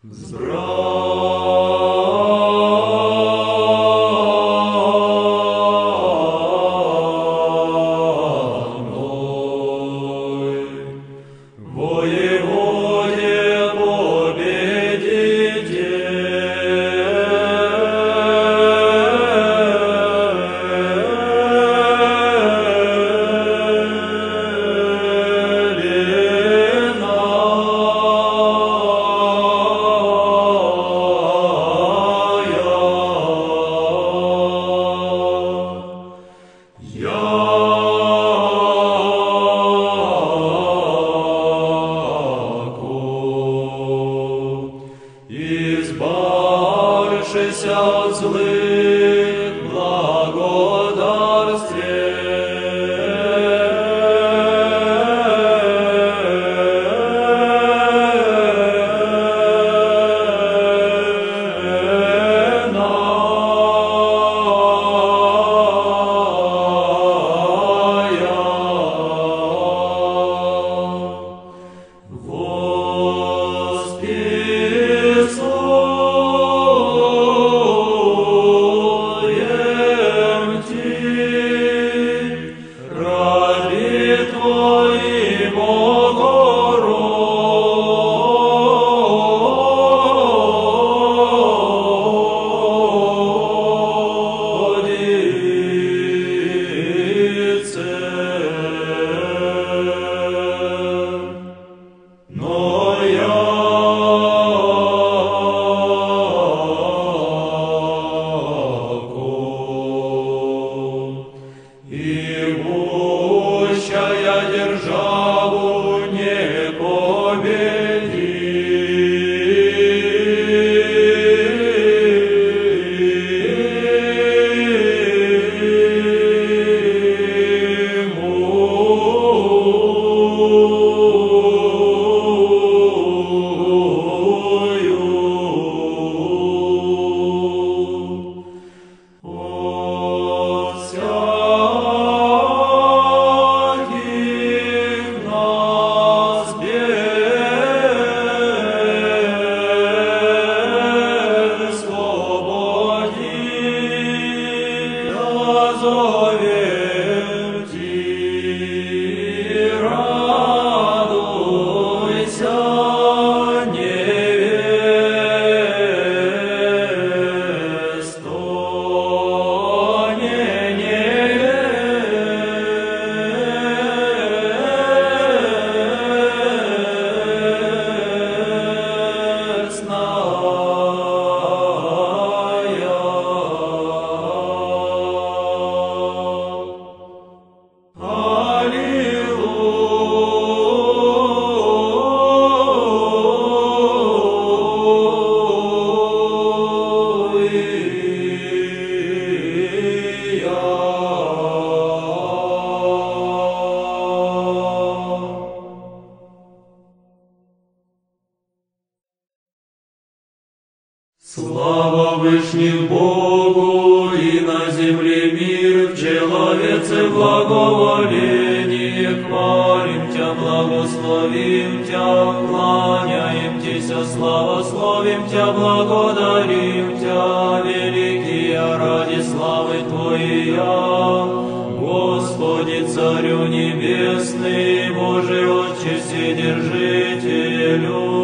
Слава Вышних Богу, и на земле мир, в человеце благоволение, хвалим Тя, благословим Тя, кланяем Тися, славословим Тя, благодарим Тя, великие ради славы Твоя. Господи, Царю Небесный, Боже, Отче Вседержителю,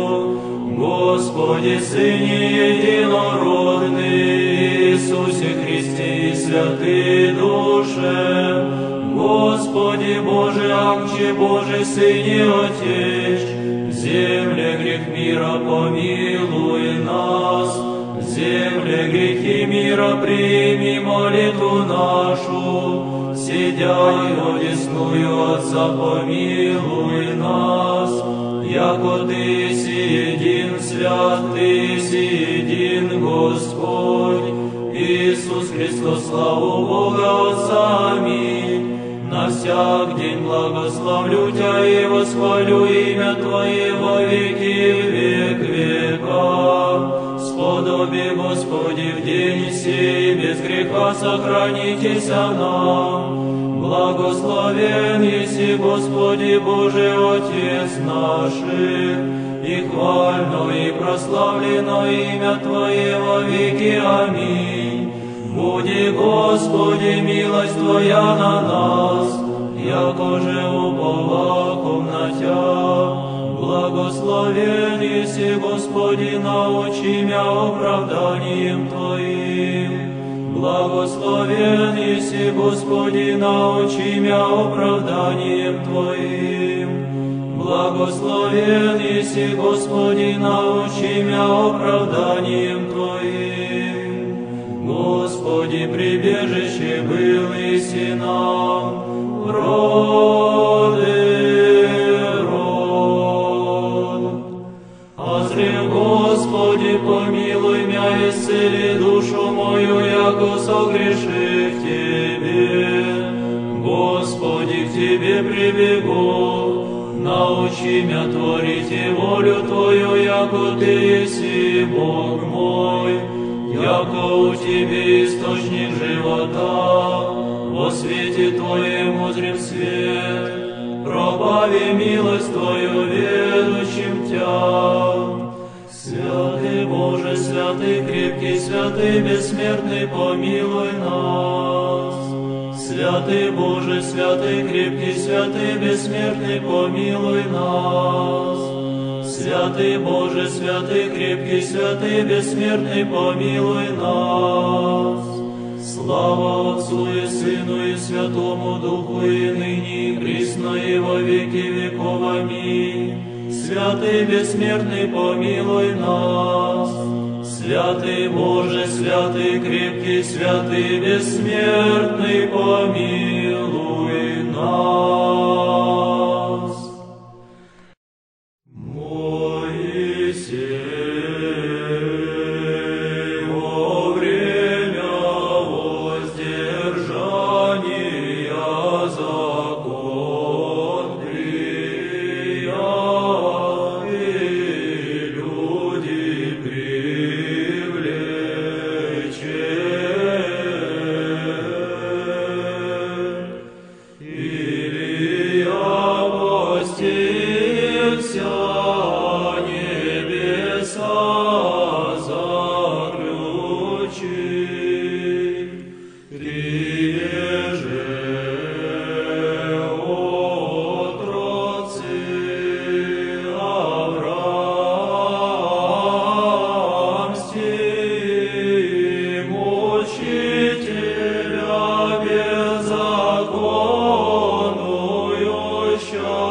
Господи, Сыне Единородный, Иисусе Христе и Святый Душе, Господи Боже, Акче Божий, Сыне Отеч, в земле грех мира помилуй нас, в земле грехи мира прими молитву нашу, сидя и одесную Отца помилуй нас, яко Ты сиедин свят, Ты сиедин Господь, Иисус Христос, славу Бога Отца, аминь. На всяк день благословлю Тя и восхвалю имя Твое во веки век века. Сподоби, Господи, в день сей без греха сохранитеся нам. Благословен еси, Господи Боже, Отец наших, и хвально и прославлено имя Твое во веки. Аминь. Буди, Господи, милость Твоя на нас, яко же уповахом на Тя. Благословен еси, Господи, научи мя оправданием Твоим. Благословен еси, Господи, научи мя оправданием Твоим. Благословен еси, Господи, научи мя оправданием Твоим. Господи, прибежище был еси нам, роды. Господи, помилуй мя, исцели душу мою, яко согрешив Тебе. Господи, к Тебе прибегу, научи мя творить и волю Твою, яко Ты еси Бог мой, яко у Тебе источник живота, во свете Твоем узрим свет, пробави милость Твою, ведущим Тя. Святый Боже, святый крепкий, святый бессмертный, помилуй нас. Святый Боже, святый крепкий, святый бессмертный, помилуй нас. Святый Боже, святый крепкий, святый бессмертный, помилуй нас. Слава Отцу и Сыну и Святому Духу, и ныне, и присно, и во веки веков. Аминь. Святый бессмертный, помилуй нас. Святый Боже, святый крепкий, святый бессмертный, помилуй нас. Моисей во время воздержания закон приял, и люди привлечен. Илия постигся, небеса заключи. Трие же отроцы Авраам с ним, учителя беззаконующа,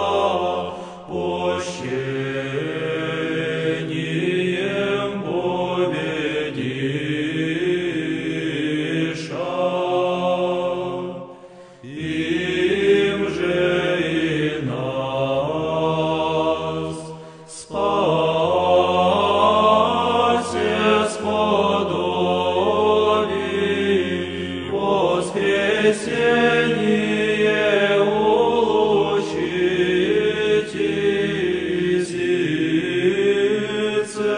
пощением победиша. Им же и нас спасе сподоби, воскресение улучшите, сице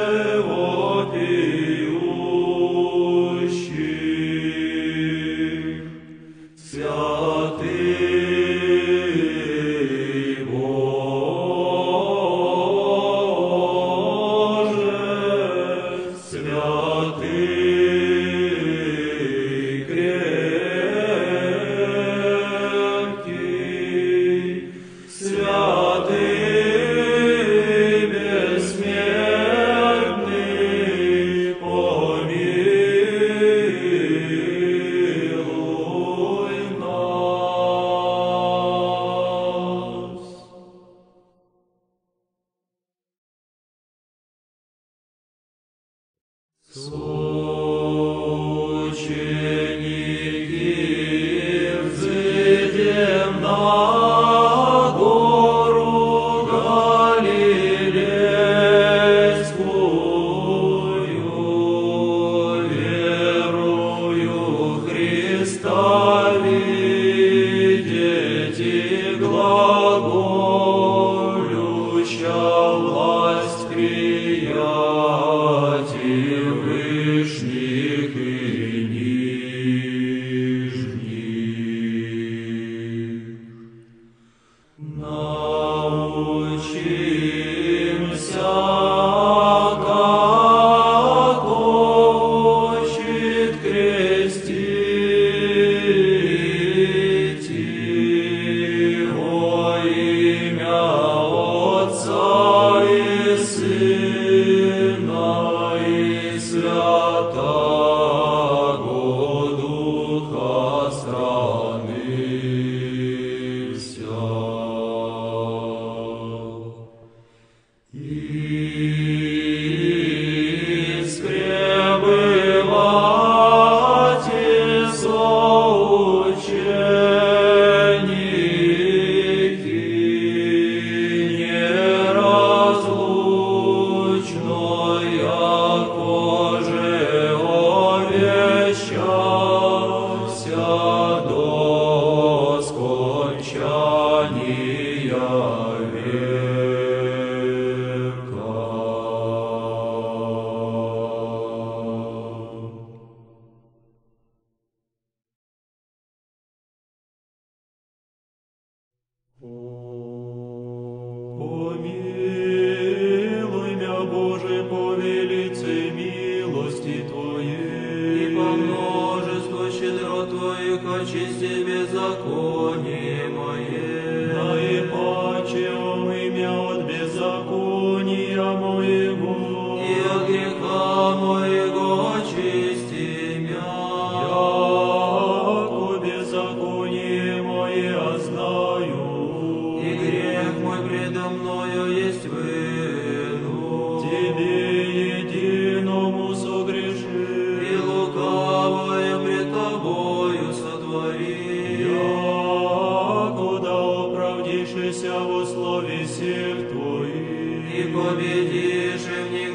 вопиющих. Святый Боже, святый крепкий, святый бессмертный, помилуй нас. Соученики взойдем на гору Галилейскую, верую Христа видеть и глаголюща власть приять и вы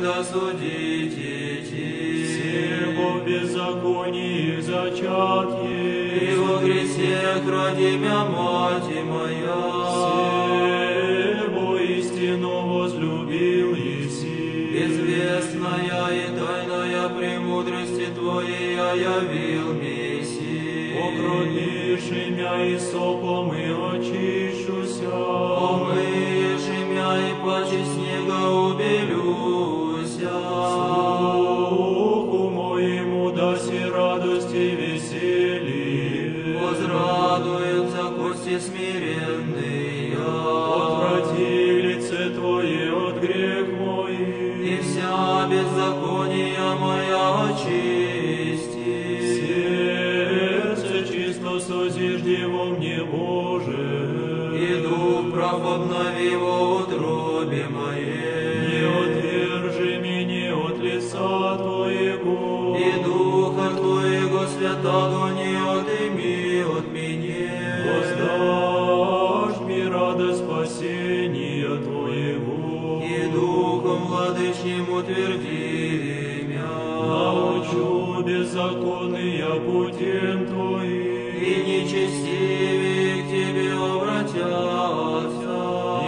да судите Все по беззаконии зачатки, и во грехах роди мя мати моя. все во истину возлюбил еси. Известная и тайная премудрости Твоей явил Мессии. Покропиши мя и сопом и очищуся, Омыешь мя и паче снега убелюся. Слуху моему даси радость и веселье. Возрадуются кости смиренные. Отврати лице Твое от грех моих, И вся беззакония моя очисти. сердце чисто созижди во мне, Боже. И дух прав обнови во утробе Не моей. отвержи меня от лица Твоего, И духа Твоего святого не отыми от меня. воздашь мне радость спасения Твоего. И духом владычним утверди мя. Научу беззаконные путем Твоим, И нечестивые к Тебе обратятся.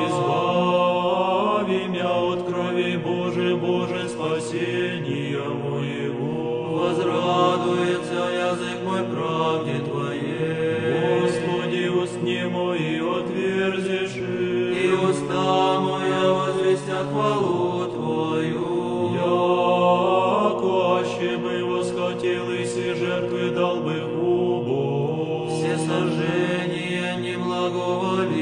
избави меня от крови Божией, Боже, спасения моего. Возрадуется язык мой правде Твоей. Господи, устни мои отверзишь, И уста моя возвестят хвалу Твою. яко аще бы восхотел и все жертвы дал бы губу. Все сожжения не благоволишь.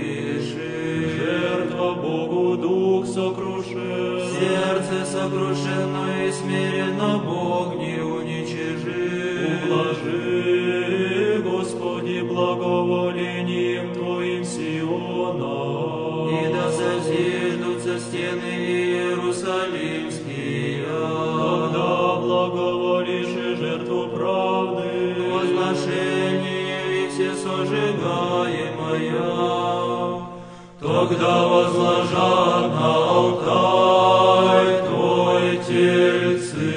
Жертва Богу дух сокрушен, Сердце сокрушенно и смиренно Бог не уничижит. ублажи, Господи, благоволением Твоим Сиона. И да созиждутся стены Иерусалимские. Когда благоволишь и жертву правды, Возношение и все сожигаемое. тогда возложат на алтарь Твой тельцы.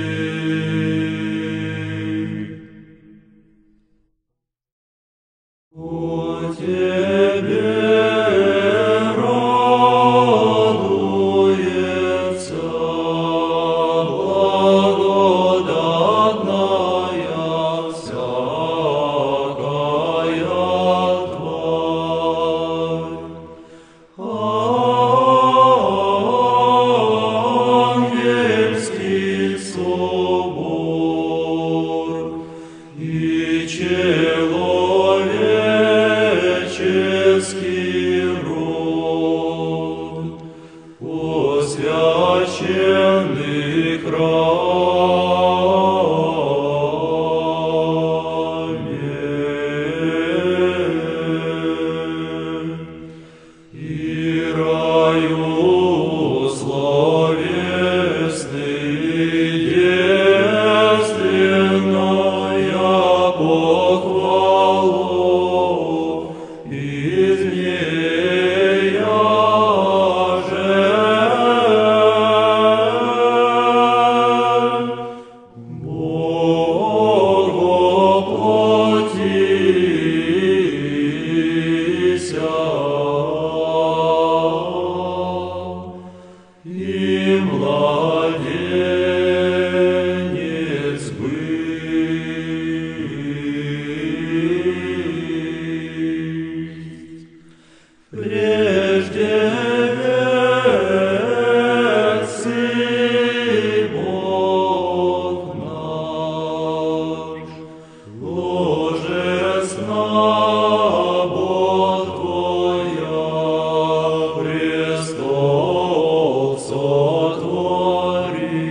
О Тебе радуется благодатная всякая тварь. Ангельский собор и человеческий род, освященный храме, и раю словесный девственная похвалу из нея же Бог воплотися и младенец быть. Прежде вецы Бог наш, ложесна Бог Твоя, престол сотворил.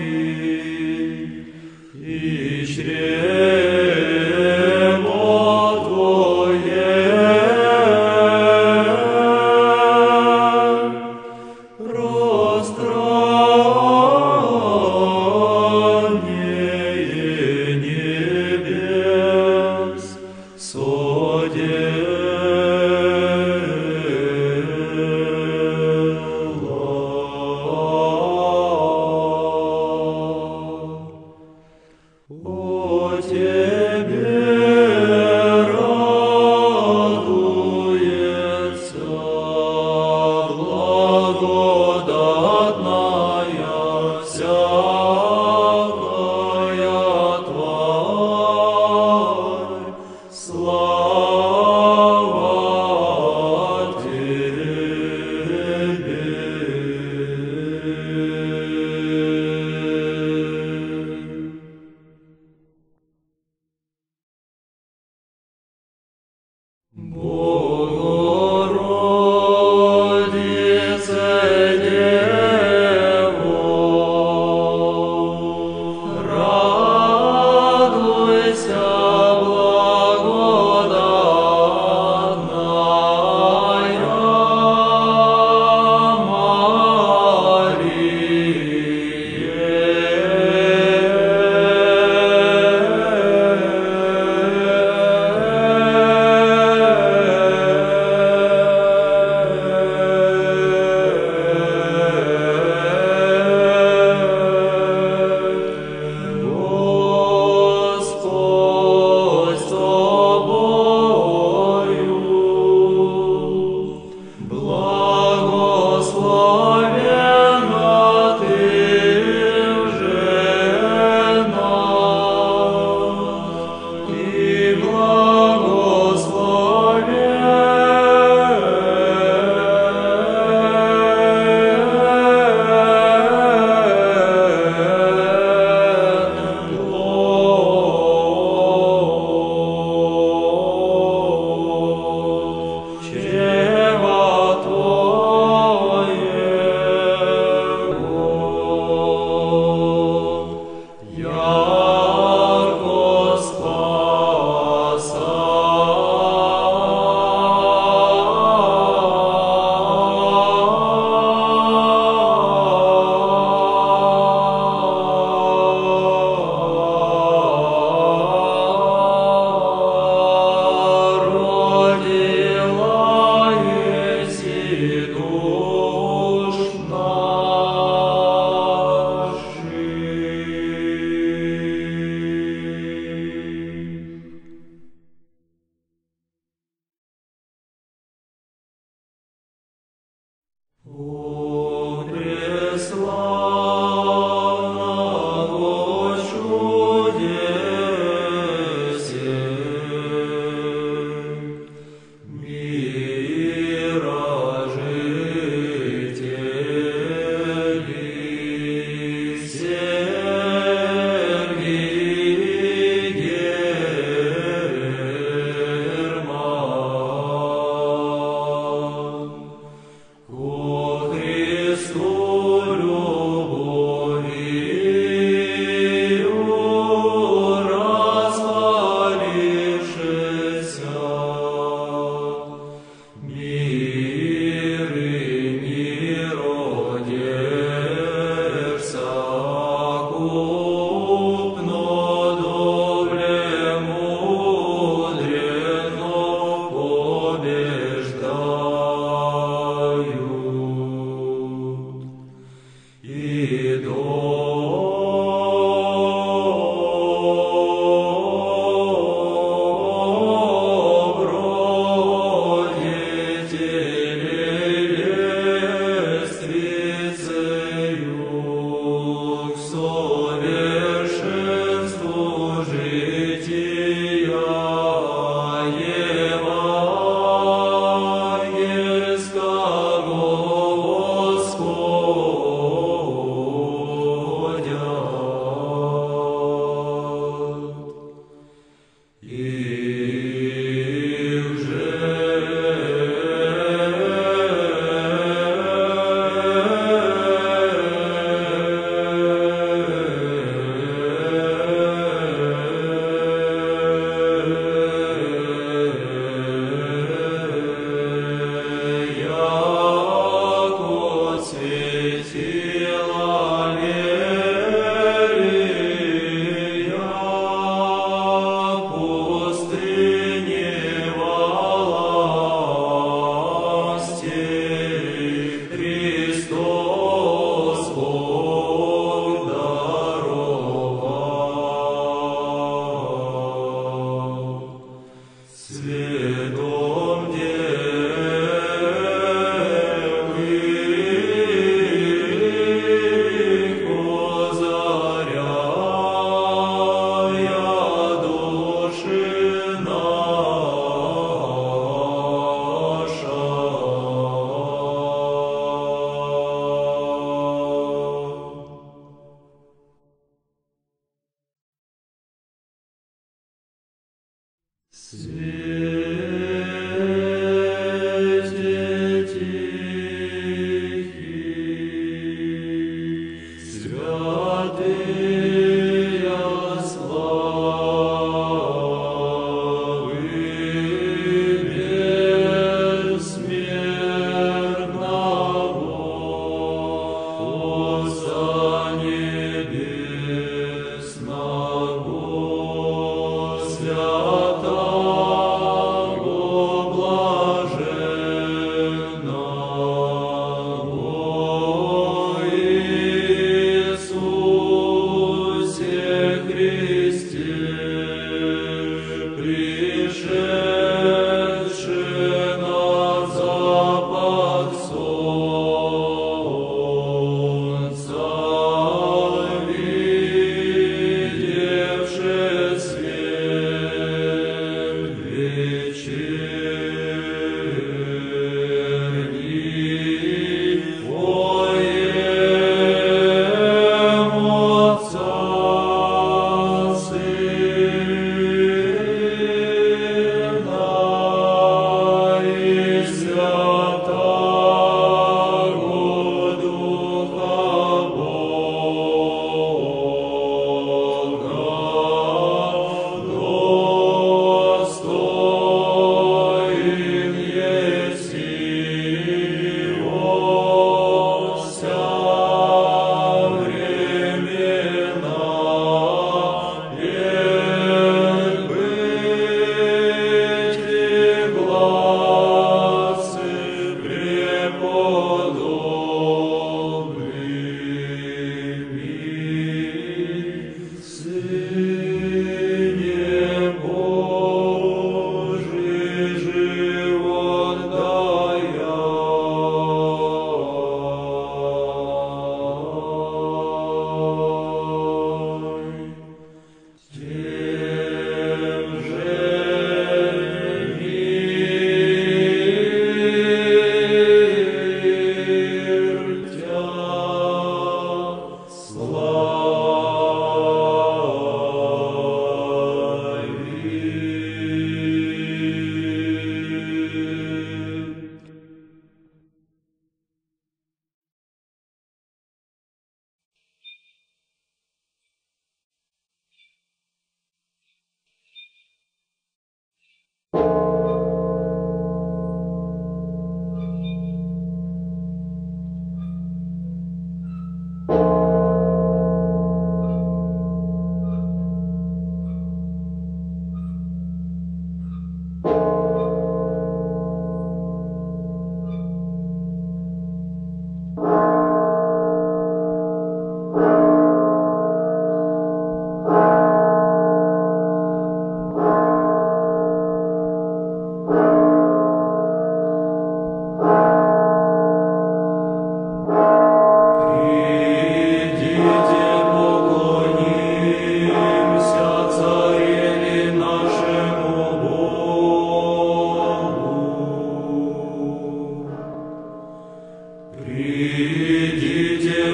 Свята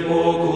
покой.